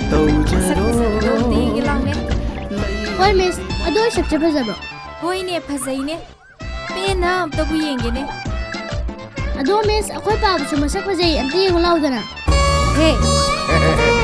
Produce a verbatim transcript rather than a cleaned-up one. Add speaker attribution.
Speaker 1: ꯇꯧꯖꯔꯣ
Speaker 2: ꯍꯣꯏ ꯃꯤꯁ ꯑꯗꯣ ꯑꯩ ꯁꯛꯁꯦ ꯐꯖꯕ꯭ꯔꯣ
Speaker 1: ꯍꯣꯏꯅꯦ ꯐꯖꯩꯅꯦ ꯄꯦꯟꯅ ꯑꯝꯇꯕꯨ ꯌꯦꯡꯒꯦꯅꯦ
Speaker 2: ꯑꯗꯣ ꯃꯤꯁ ꯑꯩꯈꯣꯏ ꯄꯥꯕꯁꯨ ꯃꯁꯛ ꯐꯖꯩ ꯑꯝꯇ ꯌꯦꯡꯉꯨ ꯂꯥꯎꯗꯅ
Speaker 1: ꯍꯦ